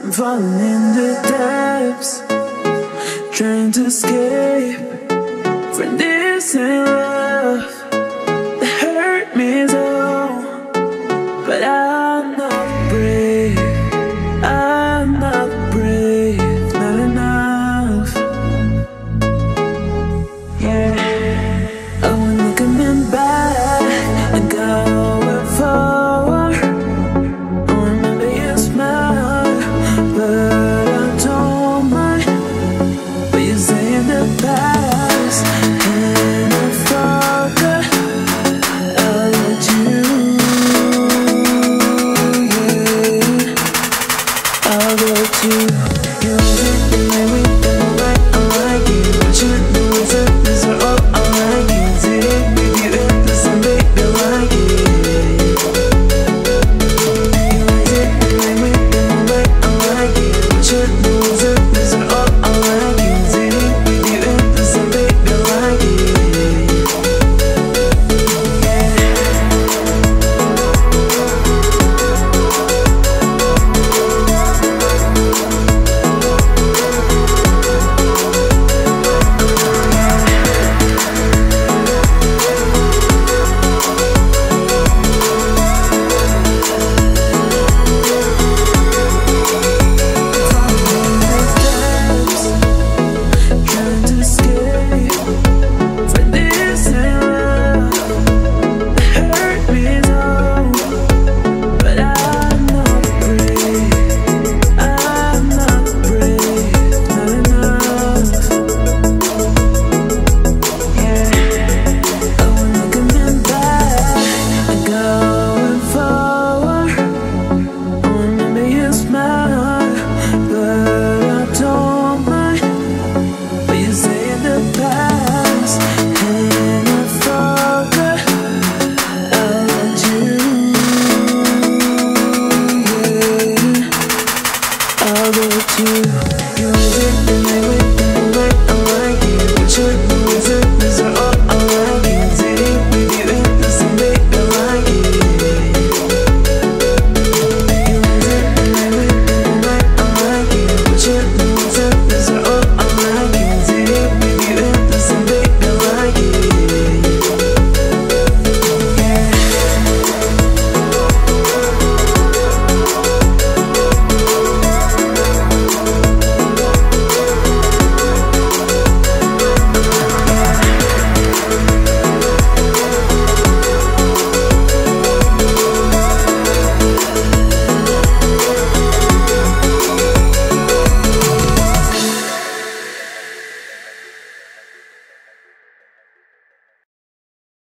I'm falling in the depths, trying to escape from this love that hurt me so. But I'm not brave, I'm not brave, not enough. Yeah, I wanna coming back and going forward. I remember your smile, but I don't mind. But you say in the past, and I forgot I let you. Yeah, I'll go to you. The way we do it, I like it. But you know it's a desert, oh, I like it. Did it, baby, it doesn't make me like it. You like it, the way we do it, I like it. But you know it's a desert, oh, I like it. Did it, baby, it doesn't make me like it. I'll go to you.